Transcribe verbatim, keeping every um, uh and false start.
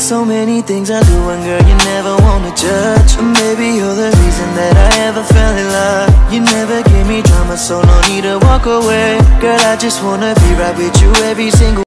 so many things I do, and girl, you never wanna judge. And maybe you're the reason that I ever fell in love. You never give me drama, so no need to walk away. Girl, I just wanna be right with you every single